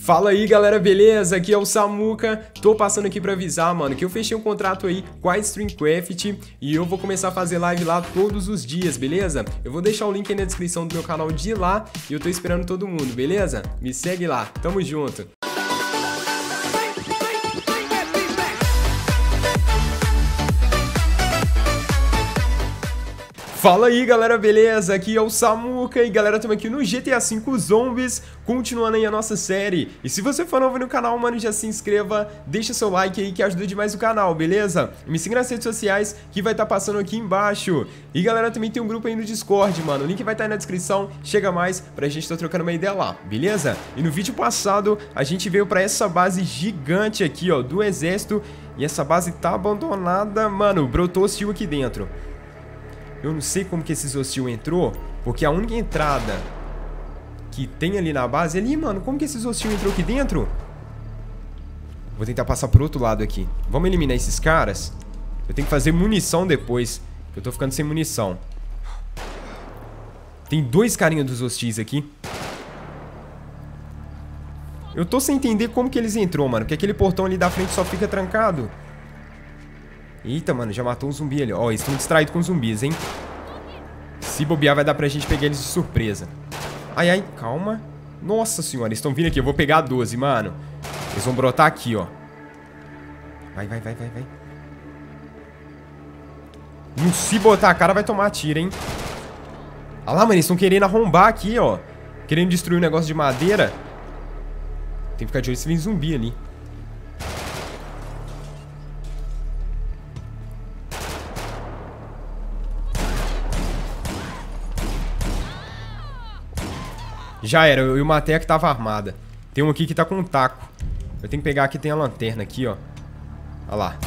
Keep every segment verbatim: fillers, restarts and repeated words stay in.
Fala aí galera, beleza? Aqui é o Samuca. Tô passando aqui pra avisar, mano, que eu fechei um contrato aí com a Streamcraft e eu vou começar a fazer live lá todos os dias, beleza? Eu vou deixar o link aí na descrição do meu canal de lá e eu tô esperando todo mundo, beleza? Me segue lá, tamo junto! Fala aí galera, beleza? Aqui é o Samuca e galera, estamos aqui no G T A cinco Zombies, continuando aí a nossa série. E se você for novo no canal, mano, já se inscreva, deixa seu like aí que ajuda demais o canal, beleza? E me siga nas redes sociais que vai estar passando aqui embaixo. E galera, também tem um grupo aí no Discord, mano, o link vai estar aí na descrição, chega mais pra gente estar trocando uma ideia lá, beleza? E no vídeo passado, a gente veio pra essa base gigante aqui, ó, do exército. E essa base tá abandonada, mano, brotou hostil aqui dentro. Eu não sei como que esse hostil entrou, porque a única entrada que tem ali na base é ali, mano. Como que esse hostil entrou aqui dentro? Vou tentar passar pro outro lado aqui. Vamos eliminar esses caras. Eu tenho que fazer munição depois, que eu tô ficando sem munição. Tem dois carinhas dos hostis aqui. Eu tô sem entender como que eles entrou, mano, porque aquele portão ali da frente só fica trancado. Eita, mano, já matou um zumbi ali. Ó, eles estão distraídos com zumbis, hein? Se bobear, vai dar pra gente pegar eles de surpresa. Ai, ai, calma. Nossa senhora, eles estão vindo aqui. Eu vou pegar a doze, mano. Eles vão brotar aqui, ó. Vai, vai, vai, vai, vai. Não se botar a cara, vai tomar tiro, hein? Olha lá, mano, eles estão querendo arrombar aqui, ó. Querendo destruir um negócio de madeira. Tem que ficar de olho se vem zumbi ali. Já era, eu matei a que tava armada. Tem um aqui que tá com um taco. Eu tenho que pegar aqui, tem a lanterna aqui, ó. Olha lá.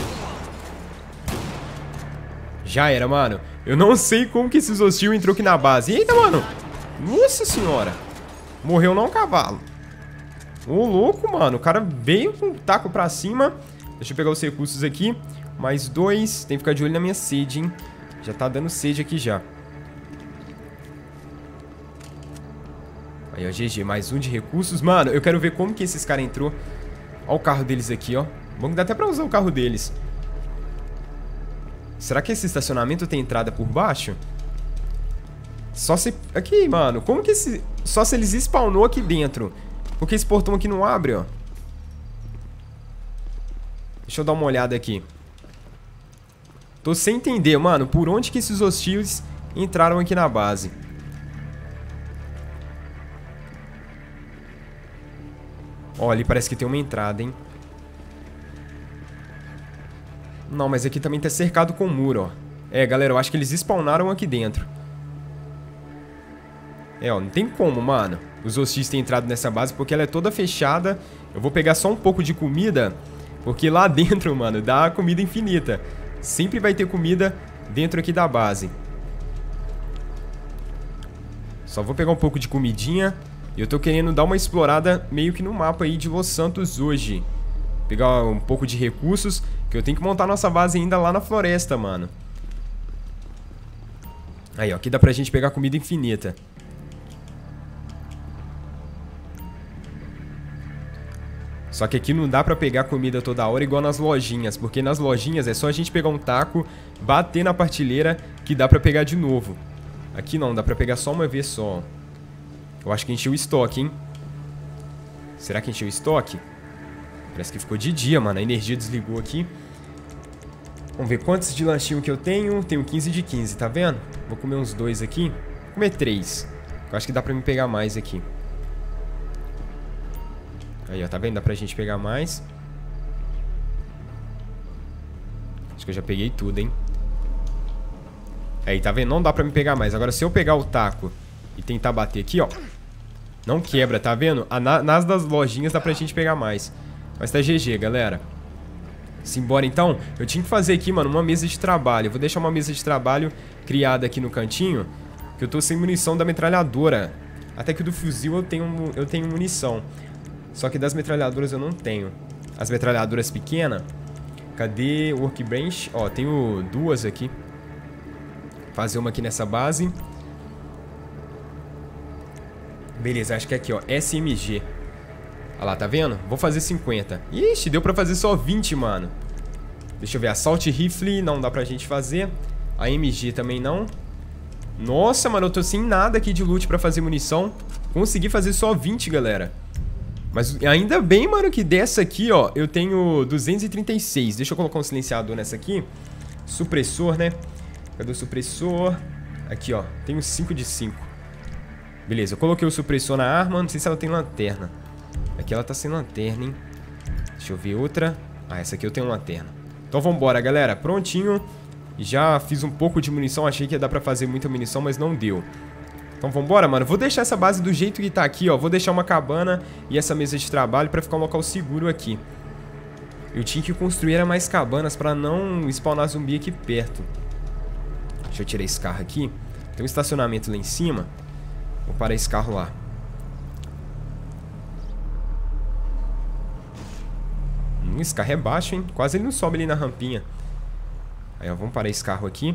Já era, mano. Eu não sei como que esses hostil entrou aqui na base. Eita, mano. Nossa senhora. Morreu não, cavalo. Ô, louco, mano. O cara veio com o taco pra cima. Deixa eu pegar os recursos aqui. Mais dois. Tem que ficar de olho na minha sede, hein. Já tá dando sede aqui já. Aí, ó, G G, mais um de recursos. Mano, eu quero ver como que esses caras entrou. Ó o carro deles aqui, ó. Bom que dá até pra usar o carro deles. Será que esse estacionamento tem entrada por baixo? Só se... Aqui, mano, como que esse... Só se eles spawnou aqui dentro. Porque esse portão aqui não abre, ó. Deixa eu dar uma olhada aqui. Tô sem entender, mano, por onde que esses hostis entraram aqui na base. Ó, ali parece que tem uma entrada, hein? Não, mas aqui também tá cercado com muro, ó. É, galera, eu acho que eles spawnaram aqui dentro. É, ó, não tem como, mano, os hostis terem entrado nessa base, porque ela é toda fechada. Eu vou pegar só um pouco de comida, porque lá dentro, mano, dá comida infinita. Sempre vai ter comida dentro aqui da base. Só vou pegar um pouco de comidinha. E eu tô querendo dar uma explorada meio que no mapa aí de Los Santos hoje. Pegar um pouco de recursos, que eu tenho que montar nossa base ainda lá na floresta, mano. Aí, ó, aqui dá pra gente pegar comida infinita. Só que aqui não dá pra pegar comida toda hora igual nas lojinhas, porque nas lojinhas é só a gente pegar um taco, bater na partilheira que dá pra pegar de novo. Aqui não, dá pra pegar só uma vez só. Eu acho que encheu o estoque, hein? Será que encheu o estoque? Parece que ficou de dia, mano. A energia desligou aqui. Vamos ver quantos de lanchinho que eu tenho. Tenho quinze de quinze, tá vendo? Vou comer uns dois aqui. Vou comer três. Eu acho que dá pra me pegar mais aqui. Aí, ó, tá vendo? Dá pra gente pegar mais. Acho que eu já peguei tudo, hein? Aí, tá vendo? Não dá pra me pegar mais. Agora, se eu pegar o taco e tentar bater aqui, ó, não quebra, tá vendo? A, na, nas das lojinhas dá pra gente pegar mais. Mas tá G G, galera. Simbora, então. Eu tinha que fazer aqui, mano, uma mesa de trabalho. Eu vou deixar uma mesa de trabalho criada aqui no cantinho, que eu tô sem munição da metralhadora. Até que do fuzil eu tenho, eu tenho munição. Só que das metralhadoras eu não tenho. As metralhadoras pequenas. Cadê o workbench? Ó, tenho duas aqui. Fazer uma aqui nessa base. Beleza, acho que é aqui, ó, S M G. Olha lá, tá vendo? Vou fazer cinquenta. Ixi, deu pra fazer só vinte, mano. Deixa eu ver, Assault Rifle não dá pra gente fazer. A M G também não. Nossa, mano, eu tô sem nada aqui de loot pra fazer munição. Consegui fazer só vinte, galera. Mas ainda bem, mano, que dessa aqui, ó, eu tenho duzentos e trinta e seis. Deixa eu colocar um silenciador nessa aqui. Supressor, né? Cadê o supressor? Aqui, ó, tenho cinco de cinco. Beleza, eu coloquei o supressor na arma. Não sei se ela tem lanterna. Aqui ela tá sem lanterna, hein? Deixa eu ver outra. Ah, essa aqui eu tenho lanterna. Então vambora, galera, prontinho. Já fiz um pouco de munição. Achei que ia dar pra fazer muita munição, mas não deu. Então vambora, mano. Vou deixar essa base do jeito que tá aqui, ó. Vou deixar uma cabana e essa mesa de trabalho pra ficar um local seguro aqui. Eu tinha que construir mais cabanas pra não spawnar zumbi aqui perto. Deixa eu tirar esse carro aqui. Tem um estacionamento lá em cima. Vou parar esse carro lá. Hum, esse carro é baixo, hein? Quase ele não sobe ali na rampinha. Aí, ó, vamos parar esse carro aqui.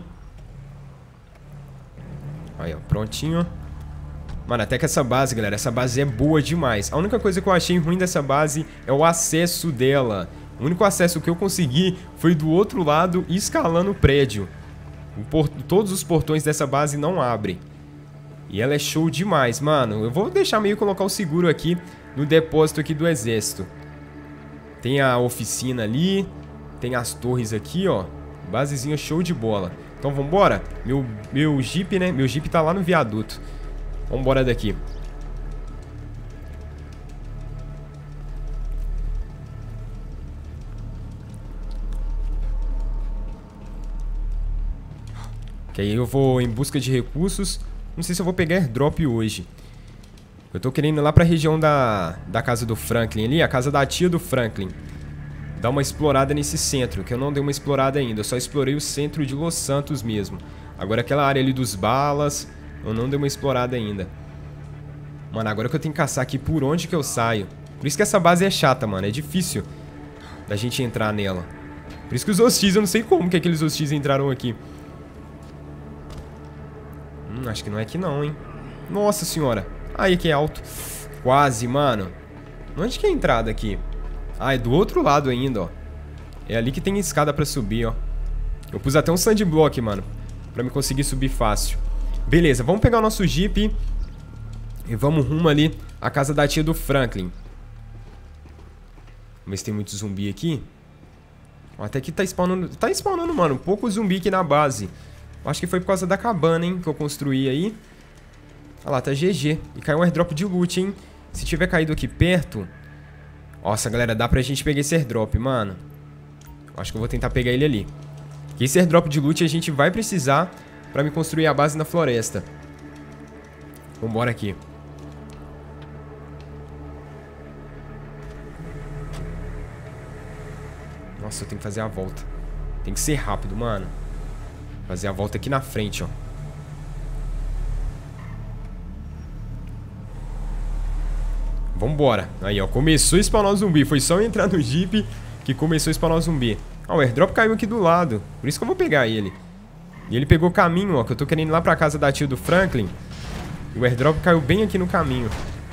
Aí, ó, prontinho. Mano, até que essa base, galera, essa base é boa demais. A única coisa que eu achei ruim dessa base é o acesso dela. O único acesso que eu consegui foi do outro lado, escalando o prédio. O por... Todos os portões dessa base não abrem. E ela é show demais, mano. Eu vou deixar meio colocar o seguro aqui no depósito aqui do exército. Tem a oficina ali. Tem as torres aqui, ó. Basezinha show de bola. Então vambora. Meu, meu Jeep, né? Meu Jeep tá lá no viaduto. Vambora daqui. Que aí eu vou em busca de recursos. Não sei se eu vou pegar airdrop hoje. Eu tô querendo ir lá pra região da, da casa do Franklin ali. A casa da tia do Franklin. Dar uma explorada nesse centro, que eu não dei uma explorada ainda. Eu só explorei o centro de Los Santos mesmo. Agora aquela área ali dos balas, eu não dei uma explorada ainda. Mano, agora que eu tenho que caçar aqui por onde que eu saio. Por isso que essa base é chata, mano. É difícil da gente entrar nela. Por isso que os hostis, eu não sei como que aqueles hostis entraram aqui. Hum, acho que não é aqui não, hein. Nossa senhora. Aí que é alto. Quase, mano. Onde que é a entrada aqui? Ah, é do outro lado ainda, ó. É ali que tem escada pra subir, ó. Eu pus até um sandblock, mano, pra me conseguir subir fácil. Beleza, vamos pegar o nosso Jeep e vamos rumo ali à casa da tia do Franklin. Vamos ver se tem muito zumbi aqui. Ó, até que tá spawnando... Tá spawnando, mano, um pouco zumbi aqui na base. Eu acho que foi por causa da cabana, hein, que eu construí aí. Olha lá, tá G G. E caiu um airdrop de loot, hein. Se tiver caído aqui perto... Nossa, galera, dá pra gente pegar esse airdrop, mano. Eu acho que eu vou tentar pegar ele ali. Porque esse airdrop de loot a gente vai precisar pra me construir a base na floresta. Vambora aqui. Nossa, eu tenho que fazer a volta. Tem que ser rápido, mano. Fazer a volta aqui na frente, ó. Vambora. Aí, ó. Começou a spawnar o zumbi. Foi só eu entrar no Jeep que começou a spawnar o zumbi. Ó, o airdrop caiu aqui do lado. Por isso que eu vou pegar ele. E ele pegou o caminho, ó. Que eu tô querendo ir lá pra casa da tia do Franklin. E o airdrop caiu bem aqui no caminho.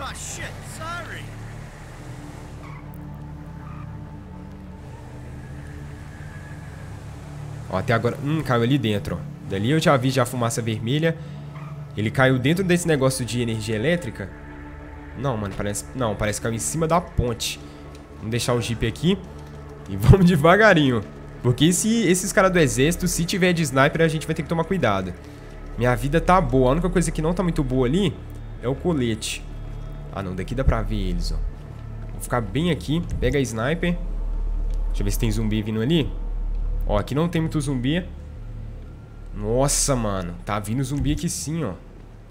Ó, até agora... Hum, caiu ali dentro, ó. Dali eu já vi já a fumaça vermelha. Ele caiu dentro desse negócio de energia elétrica. Não, mano, parece... Não, parece que caiu em cima da ponte. Vamos deixar o Jeep aqui. E vamos devagarinho. Porque se esses caras do exército, se tiver de sniper, a gente vai ter que tomar cuidado. Minha vida tá boa. A única coisa que não tá muito boa ali é o colete. Ah, não. Daqui dá pra ver eles, ó. Vou ficar bem aqui. Pega a sniper. Deixa eu ver se tem zumbi vindo ali. Ó, aqui não tem muito zumbi. Nossa, mano. Tá vindo zumbi aqui sim, ó.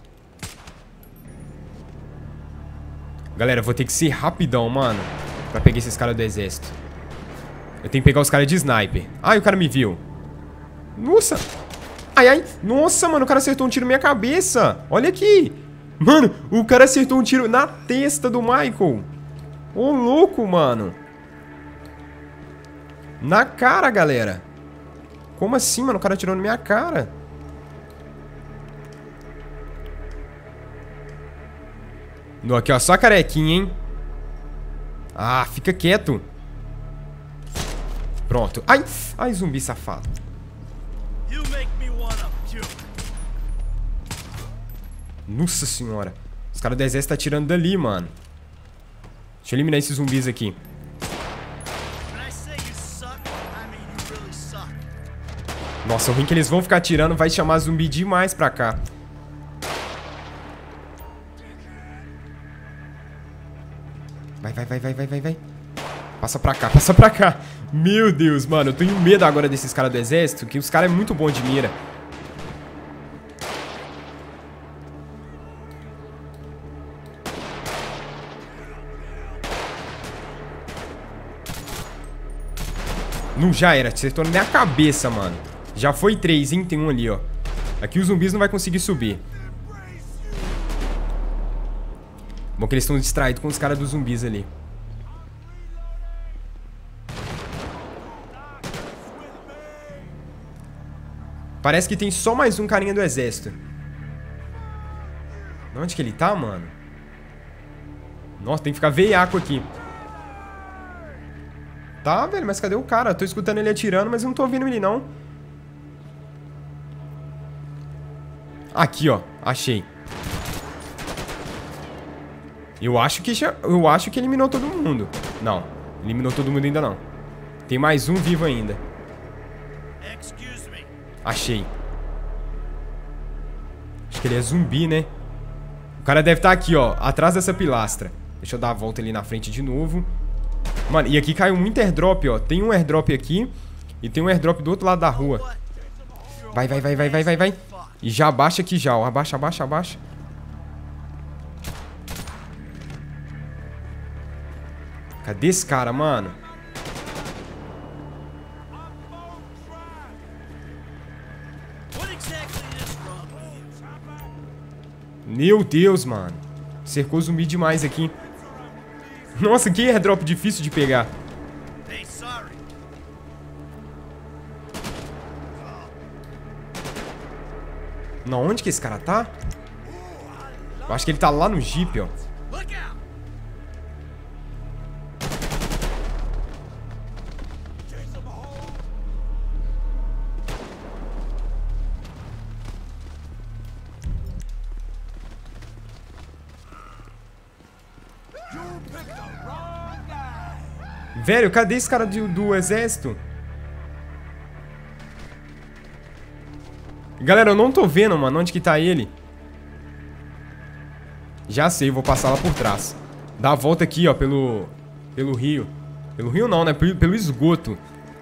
Galera, eu vou ter que ser rapidão, mano, pra pegar esses caras do exército. Eu tenho que pegar os caras de sniper. Ai, o cara me viu. Nossa. Ai, ai. Nossa, mano, o cara acertou um tiro na minha cabeça. Olha aqui. Mano, o cara acertou um tiro na testa do Michael. Ô, louco, mano. Na cara, galera. Como assim, mano? O cara atirou na minha cara. No, aqui, ó, só a carequinha, hein? Ah, fica quieto. Pronto. Ai, ai, zumbi safado. Nossa senhora. Os caras do exército tá atirando dali, mano. Deixa eu eliminar esses zumbis aqui. Nossa, o ruim que eles vão ficar atirando vai chamar zumbi demais pra cá. Vai, vai, vai, vai, vai, vai, vai. Passa pra cá, passa pra cá. Meu Deus, mano, eu tenho medo agora desses caras do exército, que os caras é muito bom de mira. Não, já era, acertou na minha cabeça, mano. Já foi três, hein? Tem um ali, ó. Aqui os zumbis não vai conseguir subir. Bom que eles estão distraídos com os caras dos zumbis ali. Parece que tem só mais um carinha do exército. Onde que ele tá, mano? Nossa, tem que ficar veiaco aqui. Tá, velho, mas cadê o cara? Eu tô escutando ele atirando, mas eu não tô ouvindo ele, não. Aqui, ó. Achei. Eu acho que já... Eu acho que eliminou todo mundo. Não, eliminou todo mundo ainda não. Tem mais um vivo ainda. Achei. Acho que ele é zumbi, né? O cara deve estar aqui, ó, atrás dessa pilastra. Deixa eu dar a volta ali na frente de novo. Mano, e aqui caiu muito airdrop, ó. Tem um airdrop aqui e tem um airdrop do outro lado da rua. Vai, vai, vai, vai, vai, vai, vai. E já abaixa aqui já, ó. Abaixa, abaixa, abaixa. Cadê esse cara, mano? Meu Deus, mano. Cercou zumbi demais aqui. Nossa, que airdrop difícil de pegar. Não, onde que esse cara tá? Eu acho que ele tá lá no Jeep, ó. Velho, cadê esse cara do, do exército? Galera, eu não tô vendo, mano, onde que tá ele. Já sei, vou passar lá por trás. Dá a volta aqui, ó, pelo... Pelo rio. Pelo rio não, né? Pelo, pelo esgoto.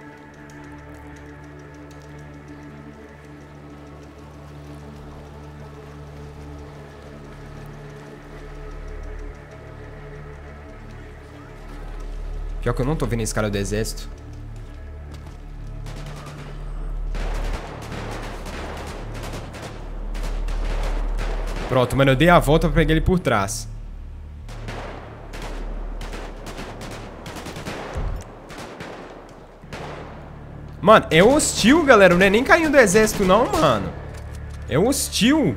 Pior que eu não tô vendo esse cara do exército. Pronto, mano, eu dei a volta pra pegar ele por trás. Mano, é hostil, galera. Não é nem carinha do exército, não, mano. É hostil.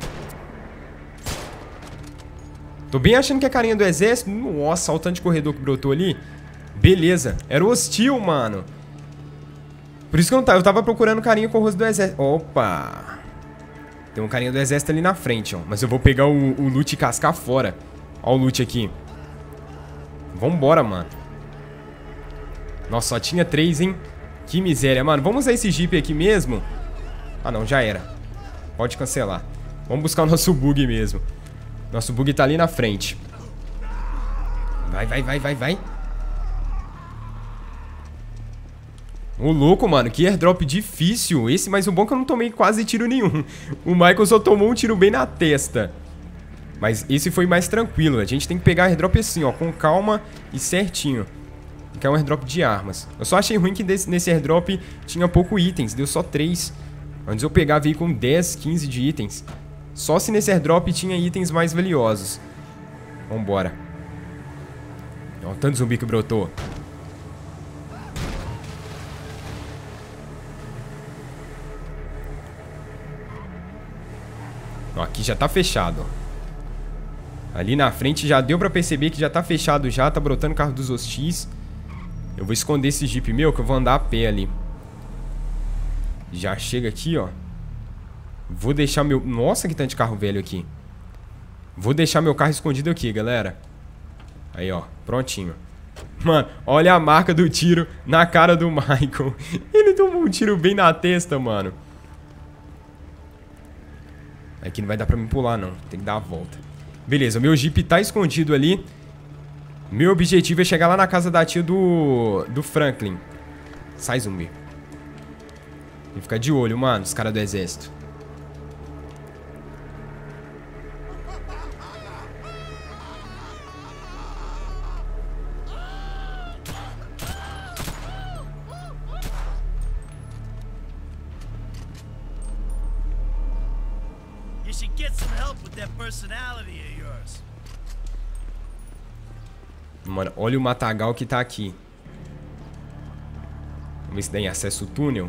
Tô bem achando que é carinha do exército. Nossa, olha o tanto de corredor que brotou ali. Beleza. Era hostil, mano. Por isso que eu não tava. Eu tava procurando carinha com o rosto do exército. Opa. Tem um carinha do exército ali na frente, ó. Mas eu vou pegar o, o loot e cascar fora. Ó o loot aqui. Vambora, mano. Nossa, só tinha três, hein? Que miséria, mano. Vamos usar esse Jeep aqui mesmo? Ah, não. Já era. Pode cancelar. Vamos buscar o nosso bug mesmo. Nosso bug tá ali na frente. Vai, vai, vai, vai, vai. Ô, louco, mano, que airdrop difícil. Esse, mas o bom é que eu não tomei quase tiro nenhum. O Michael só tomou um tiro bem na testa. Mas esse foi mais tranquilo. A gente tem que pegar airdrop assim, ó, com calma e certinho. Que é um airdrop de armas. Eu só achei ruim que desse, nesse airdrop tinha pouco itens, deu só três. Antes eu pegava aí com dez, quinze de itens. Só se nesse airdrop tinha itens mais valiosos. Vambora. Ó, tanto zumbi que brotou. Ó, aqui já tá fechado, ó. Ali na frente já deu pra perceber que já tá fechado já. Tá brotando o carro dos hostis. Eu vou esconder esse Jeep meu, que eu vou andar a pé ali. Já chega aqui, ó. Vou deixar meu... Nossa, que tanto de carro velho aqui. Vou deixar meu carro escondido aqui, galera. Aí, ó. Prontinho. Mano, olha a marca do tiro na cara do Michael. Ele tomou um tiro bem na testa, mano. Aqui não vai dar pra me pular, não. Tem que dar a volta. Beleza, o meu Jeep tá escondido ali. Meu objetivo é chegar lá na casa da tia do... Do Franklin. Sai, zumbi. Tem que ficar de olho, mano, os caras do exército. You should get some help with that personality of yours. Mano, olha o matagal que tá aqui. Vamos ver se tem acesso ao túnel.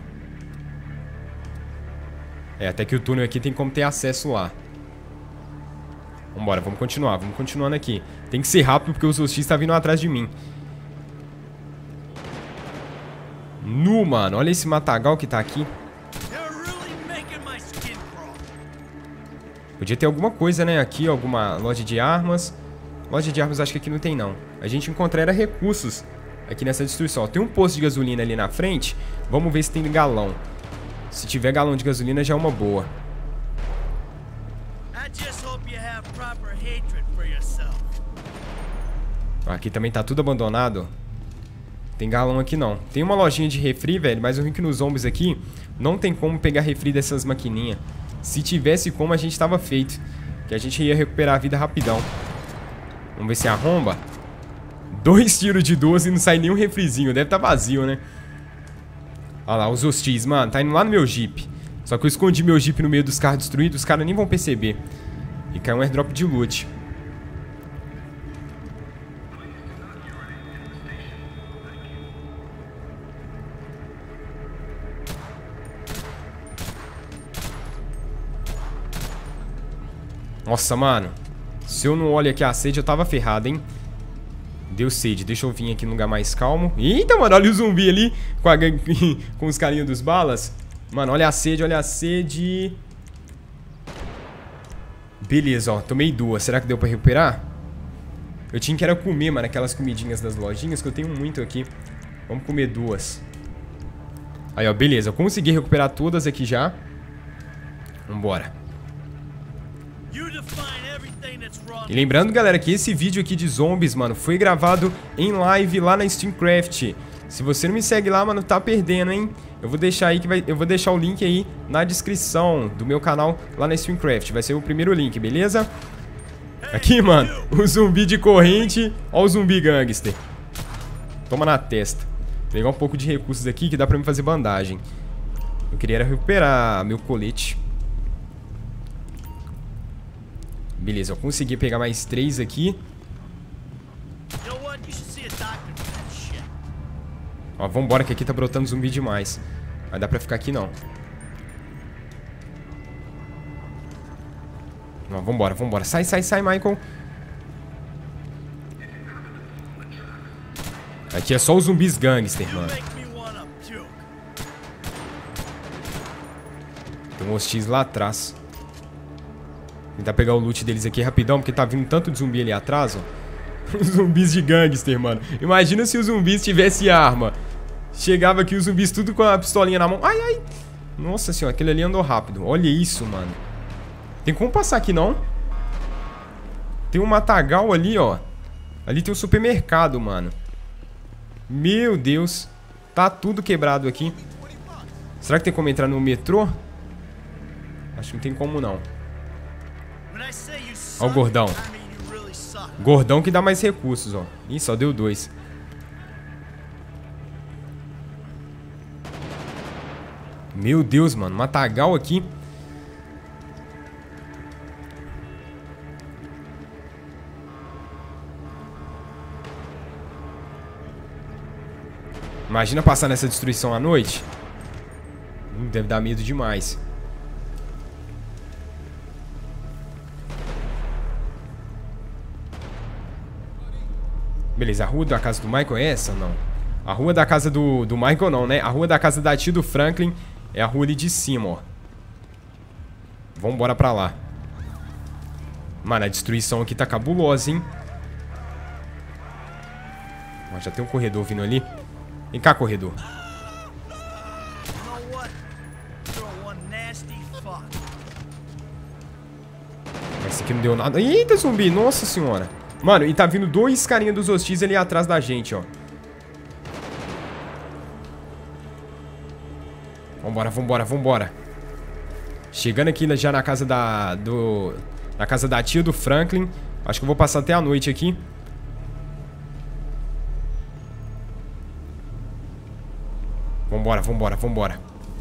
É, até que o túnel aqui tem como ter acesso lá. Vambora, vamos continuar, vamos continuando aqui. Tem que ser rápido porque os hostis tá vindo atrás de mim. Nu, mano, olha esse matagal que tá aqui. Podia ter alguma coisa, né, aqui, alguma loja de armas. Loja de armas acho que aqui não tem, não. A gente encontraria recursos aqui nessa destruição. Ó, tem um posto de gasolina ali na frente. Vamos ver se tem galão. Se tiver galão de gasolina já é uma boa. Aqui também tá tudo abandonado. Tem galão aqui não. Tem uma lojinha de refri, velho, mas o ruim que nos zombies aqui não tem como pegar refri dessas maquininhas. Se tivesse como, a gente tava feito. Que a gente ia recuperar a vida rapidão. Vamos ver se arromba. Dois tiros de doze e não sai nenhum refrizinho. Deve tá vazio, né? Olha lá, os hostis, mano. Tá indo lá no meu Jeep. Só que eu escondi meu Jeep no meio dos carros destruídos. Os caras nem vão perceber. E caiu um airdrop de loot. Nossa, mano. Se eu não olho aqui a sede, eu tava ferrado, hein? Deu sede. Deixa eu vir aqui num lugar mais calmo. Eita, mano, olha o zumbi ali com, a... com os carinhos dos balas. Mano, olha a sede, olha a sede. Beleza, ó. Tomei duas. Será que deu pra recuperar? Eu tinha que era comer, mano, aquelas comidinhas das lojinhas, que eu tenho muito aqui. Vamos comer duas. Aí, ó, beleza. Eu consegui recuperar todas aqui já. Vambora. E lembrando, galera, que esse vídeo aqui de zombies, mano, foi gravado em live lá na Steamcraft. Se você não me segue lá, mano, tá perdendo, hein? Eu vou deixar aí que vai, eu vou deixar o link aí na descrição do meu canal lá na Steamcraft. Vai ser o primeiro link, beleza? Aqui, mano, o zumbi de corrente. Ó o zumbi gangster. Toma na testa. Vou pegar um pouco de recursos aqui que dá pra mim fazer bandagem. Eu queria recuperar meu colete. Beleza, eu consegui pegar mais três aqui. Ó, vambora que aqui tá brotando zumbi demais. Vai dar pra ficar aqui não. Ó, vambora, vambora. Sai, sai, sai, Michael. Aqui é só os zumbis gangster, mano. Tem um hostis lá atrás. Tentar pegar o loot deles aqui rapidão, porque tá vindo tanto de zumbi ali atrás, ó. Os zumbis de gangster, mano. Imagina se os zumbis tivessem arma. Chegava aqui os zumbis tudo com a pistolinha na mão. Ai, ai. Nossa senhora, aquele ali andou rápido. Olha isso, mano. Tem como passar aqui, não? Tem um matagal ali, ó. Ali tem um supermercado, mano. Meu Deus. Tá tudo quebrado aqui. Será que tem como entrar no metrô? Acho que não tem como, não. Ó o gordão. Gordão que dá mais recursos, ó. Ih, só deu dois. Meu Deus, mano. Matagal aqui. Imagina passar nessa destruição à noite. Hum, deve dar medo demais. Beleza, a rua da casa do Michael é essa ou não? A rua da casa do, do Michael não, né? A rua da casa da tia do Franklin é a rua ali de cima, ó. Vambora pra lá. Mano, a destruição aqui tá cabulosa, hein? Ó, já tem um corredor vindo ali. Vem cá, corredor. Esse aqui não deu nada. Eita, zumbi, nossa senhora. Mano, e tá vindo dois carinha dos hostis ali atrás da gente, ó. Vambora, vambora, vambora. Chegando aqui já na casa da... Do, na casa da tia do Franklin. Acho que eu vou passar até a noite aqui. Vambora, vambora, vambora.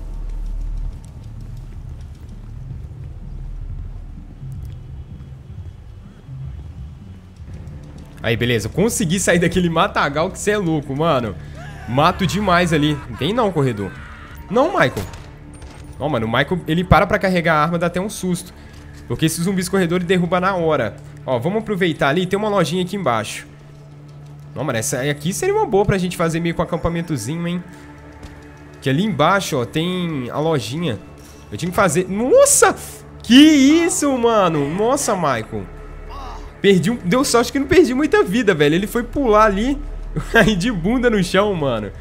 Aí, beleza. Consegui sair daquele matagal que você é louco, mano. Mato demais ali. Não tem não, corredor. Não, Michael. Não, mano, o Michael, ele para pra carregar a arma, dá até um susto. Porque esses zumbis corredores derruba na hora. Ó, vamos aproveitar ali. Tem uma lojinha aqui embaixo. Não, mano, essa aqui seria uma boa pra gente fazer meio com acampamentozinho, hein. Que ali embaixo, ó, tem a lojinha. Eu tinha que fazer... Nossa! Que isso, mano? Nossa, Michael. Perdi um... Deu sorte que não perdi muita vida, velho. Ele foi pular ali, aí de bunda no chão, mano.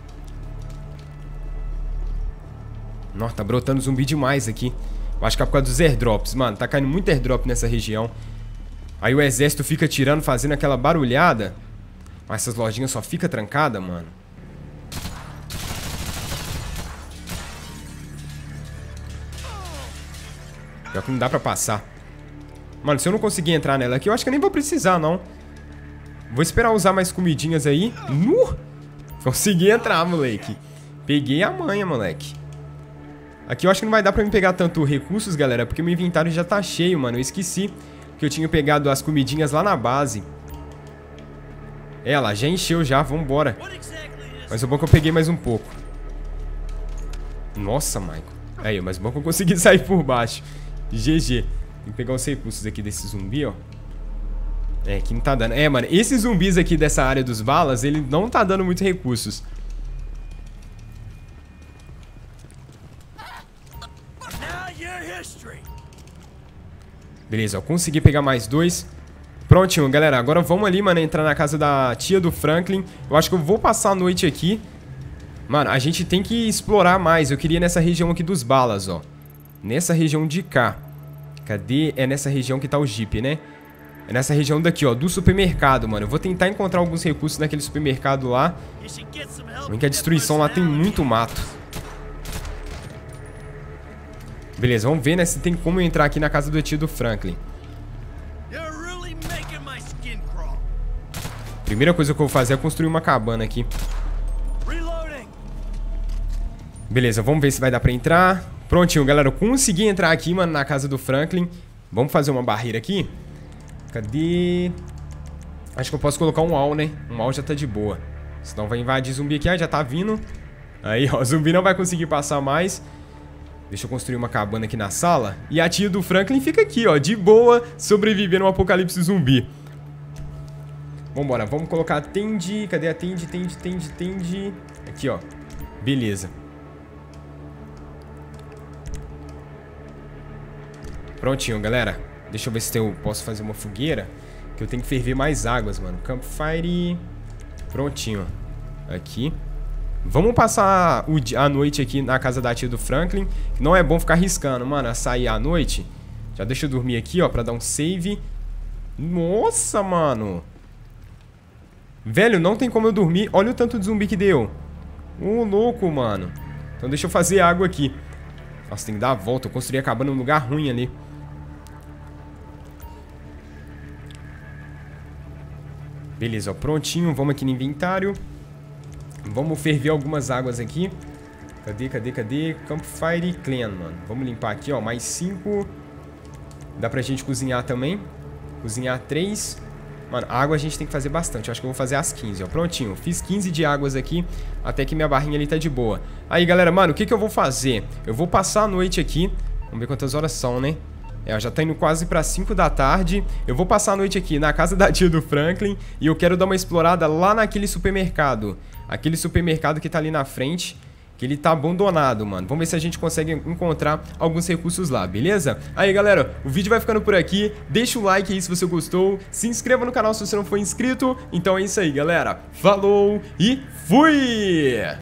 Nossa, tá brotando zumbi demais aqui. Eu acho que é por causa dos airdrops, mano. Tá caindo muito airdrop nessa região. Aí o exército fica tirando, fazendo aquela barulhada. Mas essas lojinhas só ficam trancadas, mano. Pior que não dá pra passar. Mano, se eu não conseguir entrar nela aqui, eu acho que eu nem vou precisar, não. Vou esperar usar mais comidinhas aí. Nu! Consegui entrar, moleque. Peguei a manha, moleque. Aqui eu acho que não vai dar pra me pegar tanto recursos, galera, porque meu inventário já tá cheio, mano. Eu esqueci que eu tinha pegado as comidinhas lá na base. É, ela já encheu já, vambora. Mas o bom é que eu peguei mais um pouco. Nossa, Michael. Aí, mas o bom é que eu consegui sair por baixo. G G. Tem que pegar os recursos aqui desse zumbi, ó. É, aqui não tá dando. É, mano, esses zumbis aqui dessa área dos balas, ele não tá dando muitos recursos. Beleza, ó, consegui pegar mais dois. Prontinho, galera, agora vamos ali, mano, entrar na casa da tia do Franklin. Eu acho que eu vou passar a noite aqui. Mano, a gente tem que explorar mais. Eu queria nessa região aqui dos balas, ó. Nessa região de cá. Cadê? É nessa região que tá o Jeep, né? É nessa região daqui, ó, do supermercado, mano. Eu vou tentar encontrar alguns recursos naquele supermercado lá. Porque a destruição lá tem muito mato. Beleza, vamos ver, né, se tem como eu entrar aqui na casa do tio do Franklin. Primeira coisa que eu vou fazer é construir uma cabana aqui. Beleza, vamos ver se vai dar pra entrar. Prontinho, galera, eu consegui entrar aqui, mano, na casa do Franklin. Vamos fazer uma barreira aqui. Cadê? Acho que eu posso colocar um wall, né? Um wall já tá de boa. Senão vai invadir zumbi aqui. Ah, já tá vindo. Aí, ó, zumbi não vai conseguir passar mais. Deixa eu construir uma cabana aqui na sala. E a tia do Franklin fica aqui, ó, de boa, sobrevivendo ao apocalipse zumbi. Vambora, vamos colocar tende. Cadê a tende, tende, tende, tende? Aqui, ó. Beleza. Prontinho, galera. Deixa eu ver se eu posso fazer uma fogueira. Que eu tenho que ferver mais águas, mano. Campfire. Prontinho. Aqui. Vamos passar o dia, a noite aqui na casa da tia do Franklin. Não é bom ficar arriscando, mano, a sair à noite. Já deixa eu dormir aqui, ó, pra dar um save. Nossa, mano. Velho, não tem como eu dormir. Olha o tanto de zumbi que deu. Ô, louco, mano. Então deixa eu fazer água aqui. Nossa, tem que dar a volta. Eu construí a cabana num lugar ruim ali. Beleza, ó, prontinho. Vamos aqui no inventário. Vamos ferver algumas águas aqui. Cadê, cadê, cadê? Campfire Clean, mano. Vamos limpar aqui, ó. Mais cinco. Dá pra gente cozinhar também. Cozinhar três. Mano, água a gente tem que fazer bastante. Eu acho que eu vou fazer as quinze, ó. Prontinho. Fiz quinze de águas aqui. Até que minha barrinha ali tá de boa. Aí, galera, mano, o que que eu vou fazer? Eu vou passar a noite aqui. Vamos ver quantas horas são, né? É, já tá indo quase pra cinco da tarde. Eu vou passar a noite aqui na casa da tia do Franklin e eu quero dar uma explorada lá naquele supermercado. Aquele supermercado que tá ali na frente, que ele tá abandonado, mano. Vamos ver se a gente consegue encontrar alguns recursos lá, beleza? Aí, galera, o vídeo vai ficando por aqui. Deixa o like aí se você gostou. Se inscreva no canal se você não for inscrito. Então é isso aí, galera. Falou e fui!